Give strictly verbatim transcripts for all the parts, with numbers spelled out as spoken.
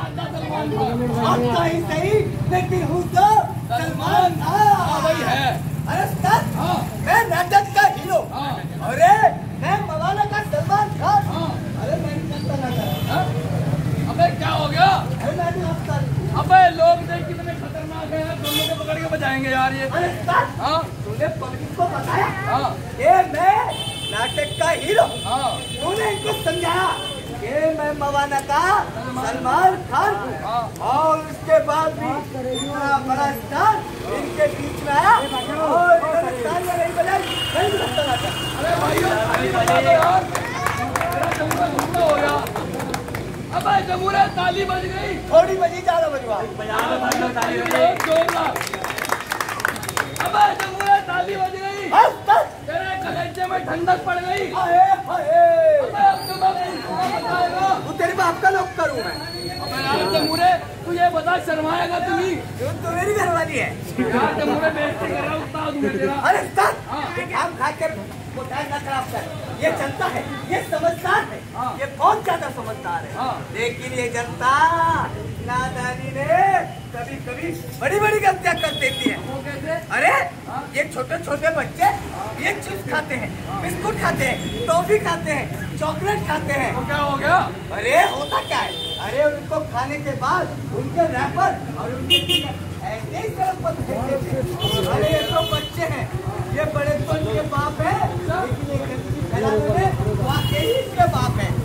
आपका ही सही लेकिन हूँ तो सलमान खान। वही है। अरे सर, मैं नाटक का हीरो। अरे मैं मवाना का सलमान खान। अरे मैं नहीं नाटक। अबे क्या हो गया? अरे मैं नहीं हंसता। अबे लोग देख कितने खतरनाक है, दोनों को पकड़ के बजाएंगे यार ये। अरे सर, हाँ तूने पब्लिक को बताया हाँ ये मैं नाटक का हीरो। हाँ तूने इनको समझाया कि मैं मवाना का सलमान खान हूँ। और उसके बाद भी इतना बड़ा स्टार इनके बीच में आया और इन्होंने तालियां नहीं बजाई। मैं भी हंसता नाटक। अरे भाइयों ताली बजा दो यार, मेरा जमूरा घूमना हो गया। अबे जमूरा ताली बज गई। थोड़ी बजी, ज्यादा बजवा। जोरदार। अबे जमूरा ताली बज गई। तेरे कलेजे में ठंडक पड़ गई। हाय हाय। अबे अब तो मैं तुमको बताएगा। तू तेरे बाप का लोग करूँ मैं। अबे यार जमूरे तू ये बता शर्माएगा तू ही? तू मेरी घरवाली है यार जमूरे बेइज्जती कर रहा हूँ, उस्ताद हूँ मैं तेरा। अरे सर, एक आम खा कर मोटाई ना खराब कर। ये जनता है, ये समझदार है, ये बहुत ज्यादा समझदार है। लेकिन ये जनता नादानी ने कभी कभी बड़ी बड़ी गलतियां कर देती है। वो कैसे? अरे ये छोटे छोटे बच्चे ये चिप्स खाते हैं, बिस्कुट खाते हैं, टॉफी खाते हैं, चॉकलेट खाते हैं। तो क्या हो गया? अरे होता क्या है, अरे उनको खाने के बाद उनके रैपर और उनके ऐसे ही सड़क पर फेंक देते हैं। अरे ये तो बच्चे हैं, ये बड़े तो इनके बाप है, लेकिन ये गंदगी फैलाने में वाकई इसके बाप है।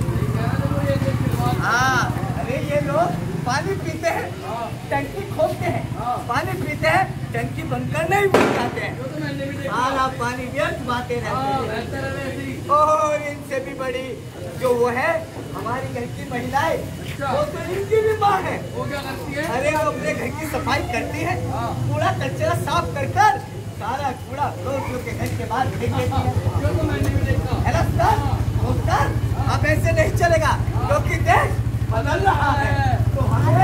हाँ, अरे ये लोग पानी पीते हैं, टंकी खोलते हैं, पानी पीते हैं, टंकी बंद करने ही भूल जाते हैं। सारा पानी व्यर्थ बहाते रहते हैं। और इनसे भी बड़ी जो वो है हमारी घर की महिलाएं, वो तो इनकी भी माँ है। वो क्या करती है? अरे वो अपने घर की सफाई करती है, कूड़ा कचरा साफ कर कर सारा कूड़ा लोग लोग के घर के बाहर फेंक देती है। क्यों तो मैंने भी देखा। है सर, सर अब ऐसे नहीं चलेगा क्योंकि देश बदल रहा है। तो हमें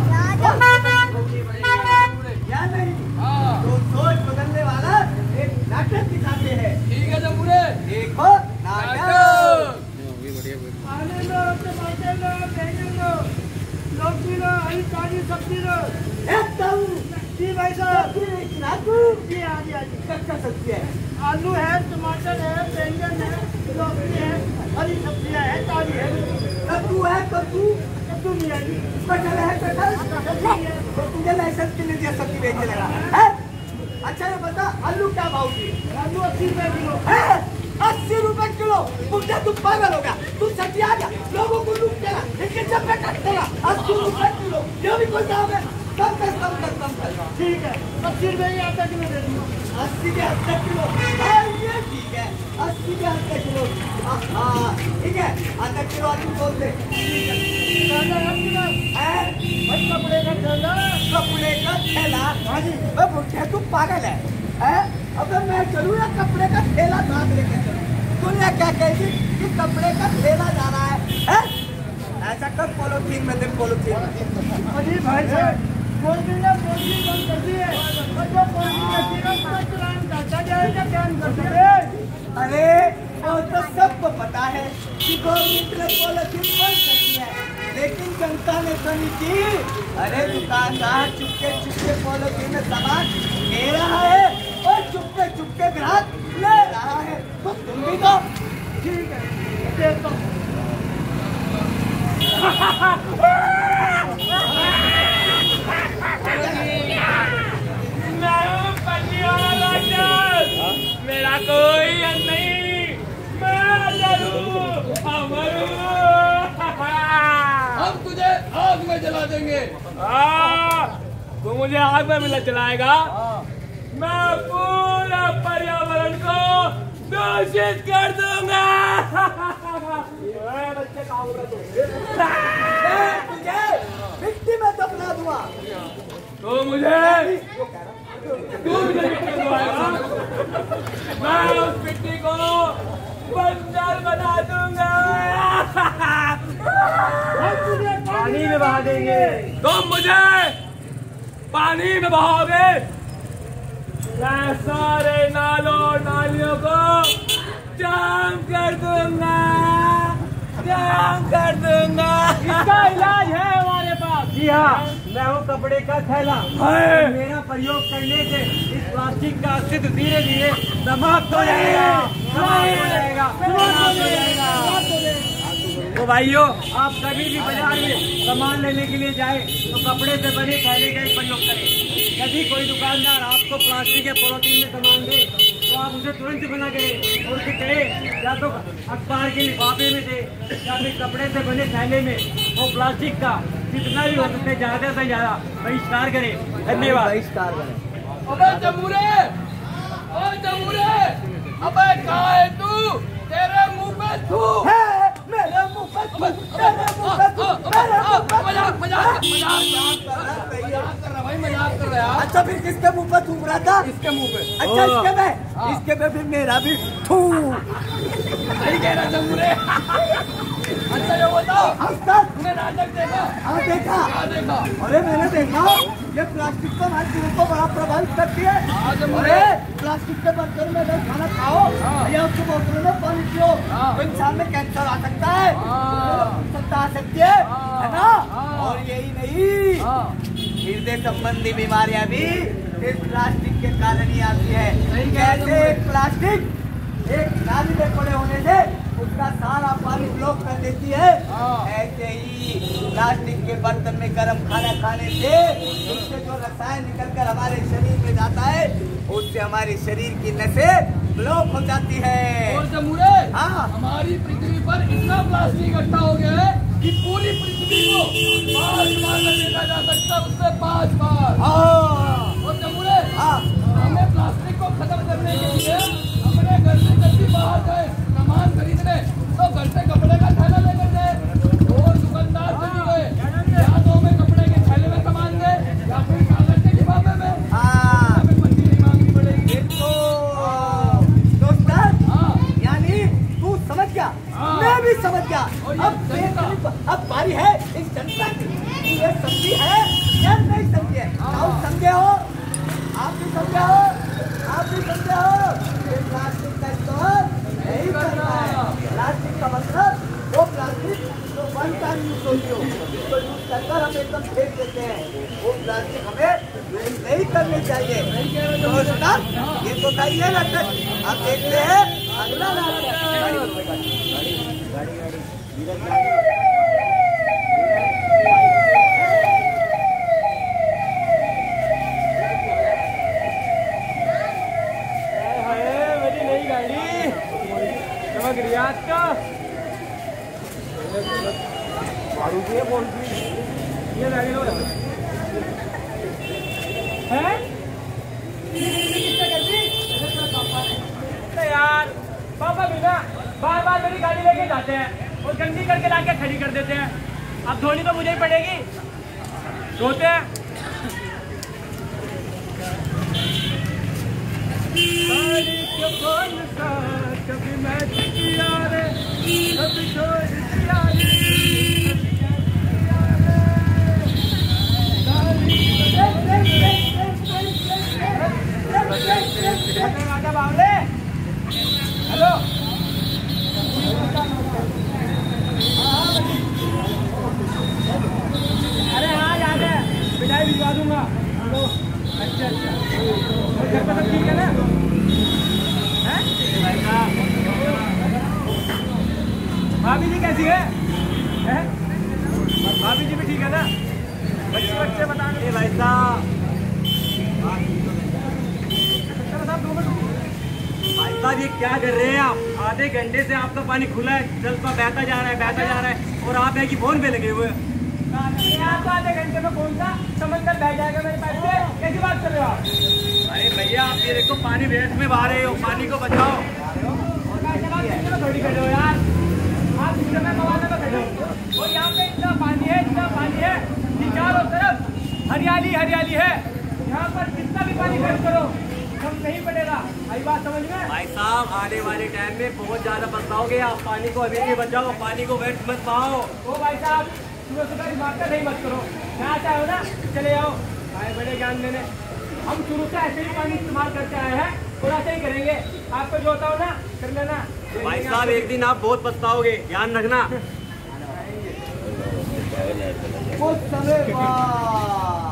या नहीं, तो सोच बदलने वाला एक नाटक दिखाते हैं। ठीक है जमूरे, देखो नाटक। आने लो, अपने बाटे लो, बैंगन लो, लौकी लो, हरी ताजी सब्जी लो। एकदम जी भाई साहब। नाटू जी हाँ जी हाँ जी। कच्चा सब्जी है, आलू है, टमाटर है, बैंगन है, लौकी है, हरी सब्जियाँ है, ताजी है। कद्दू है, कद्दू कद्दू नहीं है जी। कटहल है, कटहल। तो तुझे लाइसेंस के लिए सब्जी बेचने लगा है? अच्छा ये बता आलू क्या भाव की? आलू अस्सी रुपए किलो है अस्सी रुपए किलो। मुझे तू पागल होगा, तू सब्जी आ गया, लोगों को लूट देगा, इनके जब पे काट देगा। अस्सी रुपए किलो, ये भी कोई दाम है? कम कर, कम कर, कम कर। ठीक है, अस्सी रुपए की आधा किलो दे दूँगा। अस्सी के आधा किलो, हाँ ये ठीक है, अस्सी के आधा किलो। हाँ हाँ ठीक है, आधा किलो आलू बोल दे। ताजा है आपके पास? है भाई कपड़े का ठेला। कपड़े का ठेला? हाँ जी। अबे बुढ़िया तू पागल है? हैं? अबे मैं चलूँ या कपड़े का ठेला साथ लेके चलूँ? तूने क्या कही कि कपड़े का ठेला जा रहा है? हैं? ऐसा कर पॉलिथीन में दे, पॉलिथीन। अजी भाई साहब, पॉलिथीन ने पॉलिथीन बंद कर दी है और जो पॉलिथीन रखी है उसका चलान काटा जाएगा, बैन कर दिए। अरे वो तो सबको पता है कि गवर्नमेंट ने पॉलिथीन बंद कर दी है, लेकिन जनता ने तो नहीं की। अरे दुकानदार चुपके चुपके पॉलिथीन में सामान ले रहा है और चुपके चुपके ग्राहक ले रहा है। तो तुम भी तो ठीक है, देखता हूँ। मेरा कोई अंत नहीं, मैं जरूर अमर हूँ। हम तुझे आग में जला देंगे। तू मुझे आग में मिला जलाएगा? मैं पूरा पर्यावरण को दूषित कर दूंगा। तुझे मिट्टी में दफना दूंगा। तो मुझे तू मुझे मिट्टी दबाएगा? मैं उस मिट्टी को बंजर बना दूंगा। पानी में बहा देंगे। तुम मुझे पानी में बहाओगे? मैं सारे नालों नालियों को जाम कर दूंगा, जाम कर दूंगा। इसका इलाज है हमारे पास। जी हाँ, मैं हूँ कपड़े का थैला। मेरा प्रयोग करने से इस प्लास्टिक का अस्तित्व धीरे धीरे समाप्त हो जाएगा, समाप्त हो जाएगा, समाप्त हो जाएगा। तो भाइयों, आप कभी भी बाजार में सामान लेने के लिए जाए तो कपड़े से बने थैले का ही प्रयोग करें। यदि कोई दुकानदार आपको प्लास्टिक या पॉलीथीन में सामान दे तो आप उसे तुरंत मना करें और उसे कहें या तो अखबार के लिफाफे में दे या फिर कपड़े से बने थैले में वो प्लास्टिक का जितना भी हो सकता है ज्यादा से ज्यादा बहिष्कार करें। धन्यवाद। बहिष्कार करें। अबे जमूरे, ओ जमूरे, अबे कहाँ है तू? तेरे मुंह पे थू। मेरे मुंह पे थू, मेरे मुंह पे थू, मेरे मुंह पे थू। मजाक मजाक मजाक मजाक कर रहा भाई, मजाक कर रहा है। अच्छा फिर किसके मुंह पे थूक रहा था? इसके मुंह पे। अच्छा इसके में, इसके में भी मेरा भी थू। सही कह रहा जमूरे। अच्छा ये बताओ, तूने नाटक देखा? हाँ देखा। क्या देखा? अरे मैंने देखा ये प्लास्टिक तो हमारे जीवन को बड़ा प्रभावित करती है। अरे प्लास्टिक के बर्तन में अगर खाना खाओ या उसके बोतलों में पानी पियो तो इंसान में कैंसर आ सकता है, सकता आ सकती है, है ना? और यही नहीं, हृदय संबंधी बीमारियां भी इस प्लास्टिक के कारण ही आती है। कैसे एक प्लास्टिक एक नाली में पड़े होने से उसका सारा पानी ब्लॉक कर देती है, ऐसे ही प्लास्टिक के बर्तन में गर्म खाना खाने से उससे जो रसायन निकलकर हमारे शरीर में जाता है उससे हमारे शरीर की नसें ब्लॉक हो जाती है। और जमूरे, हाँ। हमारी पृथ्वी पर इतना प्लास्टिक इकट्ठा हो गया है कि पूरी पृथ्वी को पांच बार में देखा जा सकता है, उससे पांच बार। हाँ। और जमूरे, हाँ। हमें प्लास्टिक को खत्म करने के लिए अपने घर से जल्दी बाहर गए सामान खरीदने तो घर से कपड़े का थैला लेकर गए और दुकानदार से भी गए या तो हमें कपड़े के थैले में सामान दे या फिर कागज के लिफाफे में। हाँ। हमें मंजूरी मांगनी पड़ेगी। दोस्त यानी तू समझ गया, मैं भी समझ गया। अब अब बारी है इस जनता की, ये समझी है या नहीं समझे? आप समझे हो, आप भी समझे हो, आप भी समझे हो। ये प्लास्टिक का इस्तेमाल नहीं करना है। प्लास्टिक का मतलब वो प्लास्टिक जो वन टाइम यूज होती हो, उसको यूज कर हम एकदम फेंक देते हैं, वो प्लास्टिक हमें यूज नहीं करनी चाहिए। तो सर ये तो सही है नाटक। आप देखते हैं अगला नाटक। रियाज का ये है यार, पापा भी ना बार बार मेरी गाड़ी लेके जाते हैं और गंदी करके लाके खड़ी कर देते हैं। अब धोनी तो मुझे ही पड़ेगी। धोते हैं। कभी मैं चिड़िया रे, कभी चिड़िया रे। बावले, हेलो। अरे हाँ याद है, मिठाई भिजवा दूंगा। अच्छा अच्छा, घर पर सब ठीक है ना? भाभी जी कैसी है? है? भाभी जी भी ठीक है ना? बच्चे बच्चे बता दे भाई साहब। भाई साहब ये क्या कर रहे हैं आप? आधे घंटे से आपका पानी खुला है, जल पर बहता जा रहा है, बहता जा रहा है और आप है कि फोन पे लगे हुए हैं। तो आधे घंटे में कौन सा समंदर बह जाएगा मेरे पास से? कैसी बात कर रहे हो आप? अरे भैया आप ये देखो पानी वेस्ट में बहा रहे हो, पानी को बचाओ। थोड़ी खड़े हो यार, आप समय मवाने में खड़े हो और यहाँ पे इतना पानी है, इतना पानी है कि चारों तरफ हरियाली हरियाली है। यहाँ पर कितना भी पानी खर्च करो कम नहीं पड़ेगा। आई बात समझ में? भाई साहब आने वाले टाइम में बहुत ज्यादा पछताओगे आप। पानी को अभी भी बचाओ, पानी को वेस्ट मत पाओ। ओ भाई साहब सुबह सुबह दिमाग का नहीं मत करो। यहाँ चाहे हो ना चले जाओ, आए बड़े ज्ञान देने। हम शुरू से ऐसे ही पानी इस्तेमाल करते आए हैं और ऐसे ही करेंगे। आपको जो होता हो ना कर लेना। भाई साहब एक दिन आप बहुत पछताओगे, ध्यान रखना। कुछ समय बाद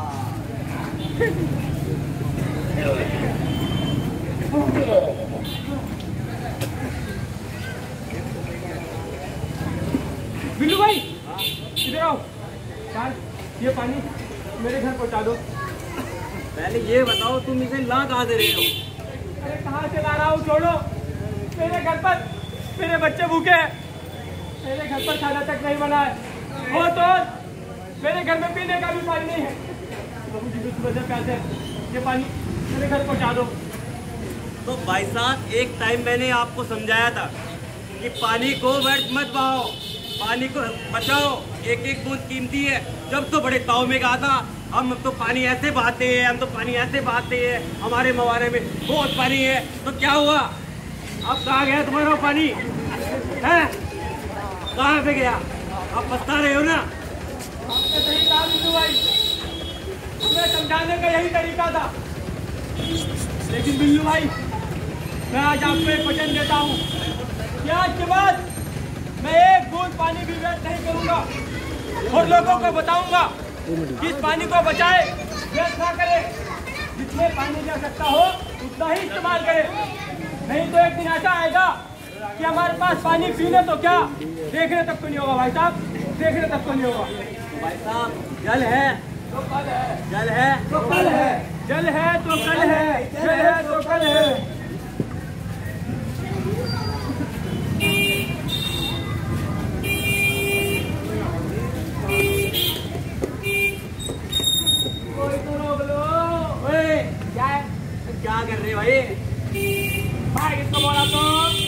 बिल्लू भाई इधर आओ यार, ये पानी मेरे घर पहुंचा दो। पहले ये बताओ तुम इसे ला कहाँ दे रहे हो? अरे कहाँ से ला रहा हूँ, छोड़ो। मेरे घर पर मेरे बच्चे भूखे हैं, मेरे घर पर खाना तक नहीं बना है, और तो मेरे घर में पीने का भी पानी नहीं है। तो मुझे कुछ वजह पैसे ये पानी मेरे घर पहुंचा दो। तो भाई साहब, एक टाइम मैंने आपको समझाया था कि पानी को व्यर्थ मत बहाओ, पानी को बचाओ, एक एक बूंद कीमती है। जब तो बड़े ताव में कहा था हम तो पानी ऐसे बहाते हैं, हम तो पानी ऐसे बहाते हैं, हमारे मवारे में बहुत पानी है। तो क्या हुआ, अब कहाँ गया तुम्हारा पानी है? कहाँ पे गया? आप बता रहे हो ना? आपने सही कहा बिल्लू भाई, हमें समझाने का यही तरीका था। लेकिन बिल्लू भाई, मैं आज आपको एक वचन देता हूँ कि आज के बाद मैं एक बूंद पानी भी व्यर्थ नहीं करूंगा, और लोगों को बताऊंगा कि इस पानी को बचाए, व्यर्थ ना करे। जितने पानी की आवश्यकता हो उतना ही इस्तेमाल करे, नहीं तो एक दिन ऐसा आएगा कि हमारे पास पानी पीने तो क्या, देखने तक तो नहीं होगा। भाई साहब, देखने तक तो नहीं होगा। भाई साहब, जल है तो कल है, जल है तो कल है, जल है तो कल है, जल है तो कल है। क्या कर रहे भाई? भाई किसको बोला तो?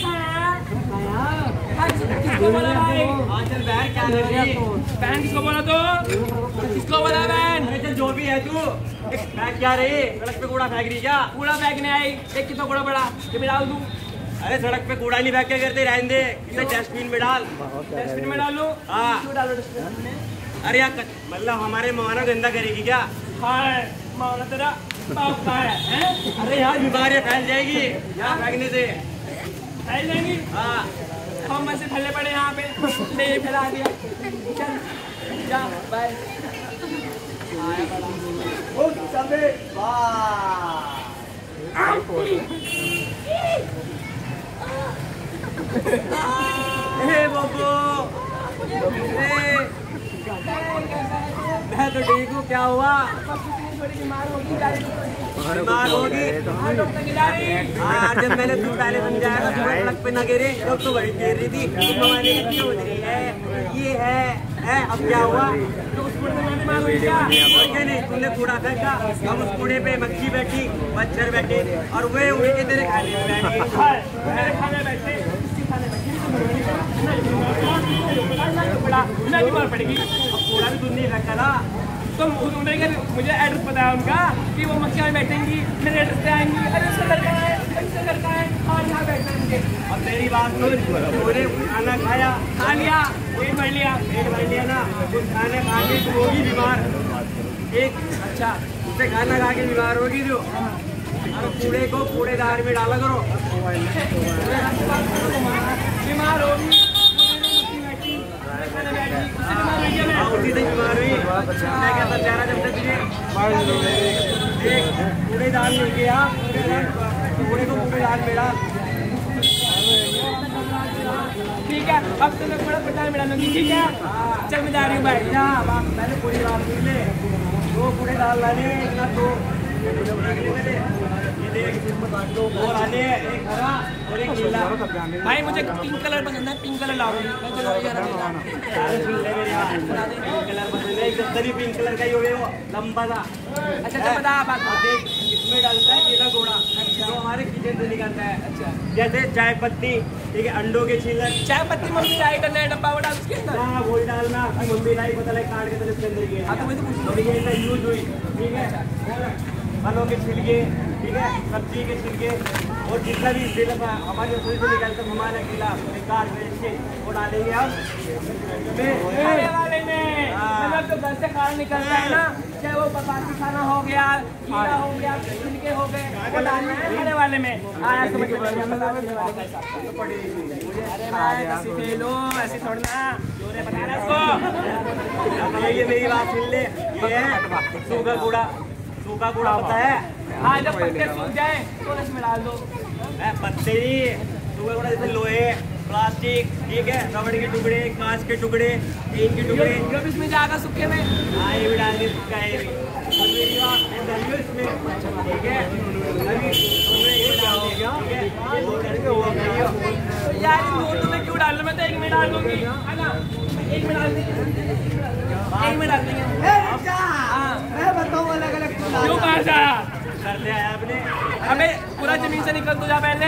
किसको बोला भाई? चल बहन, क्या कर रही? बहन किसको बोला तो? किसको बोला बहन? चल जो भी है तू, फेंक क्या रही? सड़क पे कूड़ा फेंक रही क्या? कूड़ा फेंकने आई, देख कितना कूड़ा पड़ा, ये भी डाल दूं। अरे सड़क पे कूड़ा नहीं फेंक के करते, रहने दे, इसे डस्टबिन में डाल। डस्टबिन में डालू? हाँ। क्यों डालो डस्टबिन में? अरे यार, मतलब हमारे मवाना गंदा करेगी क्या? हाँ, मवाना तेरा बाप का है, हैं? अरे यार, बीमारियां फैल जाएगी यहाँ फेंकने से। फैल जाएंगी? हाँ। हम ऐसे थल्ले पड़े यहाँ पे, ले फैला दिया। चल जा, बाय। कुछ समय बाद हे बब्बू, मैं तो ठीक हूँ, क्या हुआ? बीमार होगी? हाँ, जब मैंने तू पहले समझाया था तुम्हारे सड़क पे ना गिरे, जब तो बड़ी गिर रही थी, तुम हमारे लिए हो रही है, ये है, है, अब क्या हुआ? तो उस कूड़े में बीमार हुई क्या? क्या नहीं, तुमने कूड़ा फेंका, हम उस कूड़े पे मक्खी बैठी, मच्छर बैठे, और वे उड़ के तेरे खाने में बैठे, मेरे खाने बैठे, बीमार पड़ेगी। अब कूड़ा भी तुम नहीं फेंका ना, तो मुझे एड्रेस पता है उनका कि वो मक्खियाँ में बैठेंगी, मेरे एड्रेस पे आएंगी। अरे उसका लड़का है, उसका लड़का है, और यहाँ बैठेंगे। अब मेरी बात सुन, तूने खाना खाया, खा लिया, पेट भर लिया, पेट भर लिया ना, कुछ खाने खा के तू होगी बीमार। एक अच्छा, उससे खाना खा के बीमार होगी जो, और कूड़े को कूड़ेदार में डाला करो, बीमार होगी, उसी से बीमार हुई। मैं क्या समझा रहा जब तक तुझे कूड़ेदार मिल गया, कूड़े को कूड़ेदार में डाल। ठीक है, अब तो मैं कूड़ा पटाल में डालूंगी, ठीक है? चल मैं जा रही हूँ भाई। मैंने पूरी बात सुन ले, दो कूड़ेदार लाने, इतना दो और आने, एक हरा और एक नीला। भाई मुझे पिंक कलर पसंद है, पिंक कलर लाओ। पिंक कलर पसंद है, एक पिंक कलर का ही हो गया वो लंबा सा। अच्छा अच्छा, बता बात। देख, इसमें डालता है केला घोड़ा, जो हमारे किचन से निकलता है। अच्छा, जैसे चाय पत्ती, ठीक है, अंडों के छिलक, चाय पत्ती मम्मी लाई करना है, डब्बा वो डाल उसके अंदर। हाँ, वही डालना, मम्मी लाई पता लगे काट के तो इसके अंदर गया। हाँ, तो वही तो पूछ ये यूज हुई, ठीक है? फलों के छिलके, ठीक है, सब्जी के छिलके, और जितना भी छिलका हमारी रसोई से निकलता है, हमारा गीला काट के वो डालेंगे हम खाने वाले में। मतलब तो घर से खाना निकलता है ना, चाहे वो बासी खाना हो गया, कीड़ा हो गया, छिलके हो गए, वो डालना है खाने वाले में। आया समझ में अरे मैं ऐसी फेलो ऐसी छोड़ना जोरे बता रहा इसको। ये मेरी बात सुन ले, ये है सूखा कूड़ा, सूखा कूड़ा पता है? हाँ जब पत्ते सूख जाए तो इसमें डाल दो। पत्ते ही सूखा कूड़ा जैसे लोहे, प्लास्टिक, ठीक है, रबड़ के टुकड़े, कांच के टुकड़े, टीन के टुकड़े, जब इसमें जाएगा सूखे में। हाँ ये भी डाल के सूखा है ये भी। और मेरी बात मैं डालियो इसमें, ठीक है, अभी तुमने ये डाल दिया, ठीक है, ये दो करके वो करियो। तो यार इन दो में क्यों डाल दो? मैं तो एक में डाल दूंगी, है ना? एक में डाल देंगे, एक में डाल देंगे। मैं बताऊँ अलग अलग क्यों बाहर जा कर ले आया आपने? अबे पूरा जमीन से निकल तो जा पहले।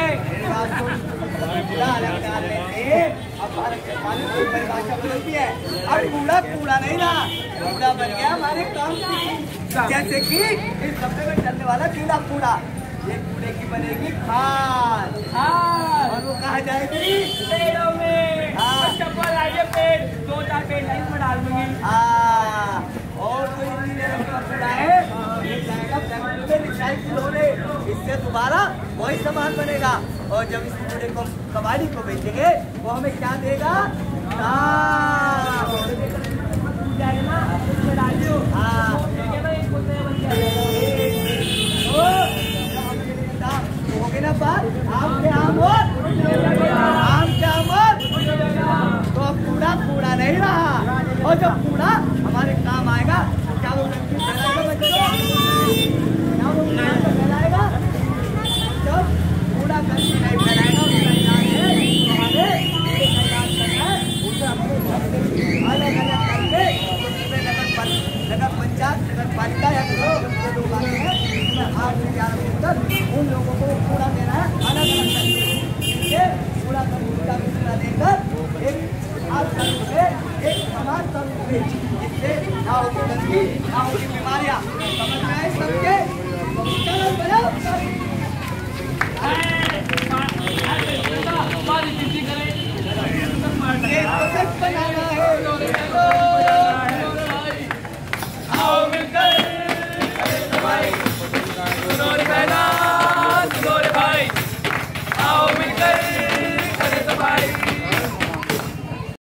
परिभाषा बदलती है। अब कूड़ा कूड़ा नहीं रहा, कूड़ा बन गया हमारे काम की। जैसे कि इस डब्बे में चलने वाला कीड़ा कूड़ा, ये कूड़े की बनेगी खाद। हाँ और वो कहाँ जाएगी? पेड़ों में। हाँ। चप्पल आइए पेड़, दो चार पेड़ इसमें डाल दूंगी। हाँ, और जो इंजीनियर का कूड़ा है ये जाएगा फैक्ट्री में रिसाइकिल होने, इससे दोबारा वही सामान बनेगा। और जब इस कूड़े को कबाड़ी को बेचेंगे वो हमें क्या देगा? जाएगा ना इसमें डाल दो। हाँ, ठीक है ना, एक कुत्ते बन गया। हो गई ना बात? आम के आम और आम के आम और तो अब कूड़ा कूड़ा नहीं रहा। और जब कूड़ा हमारे काम आएगा क्या वो गंदगी फैलाएगा? बच्चों क्या वो गंदगी फैलाएगा? जब कूड़ा गंदगी नहीं फैलाएगा उसका इलाज है हमारे एक इलाज करना है, उसे हमारे अलग अलग करके नगर नगर पंचायत नगर पालिका या जो लोग आते हैं आठ से ग्यारह बजे तक उन लोगों को कूड़ा देना है अलग अलग करके। ये कूड़ा कूड़ा कूड़ा देकर एक आज से एक समाज स्वरूप में जिससे ना होगी गंदगी ना होगी बीमारियां। समझ में आए सबके? चलो बजाओ।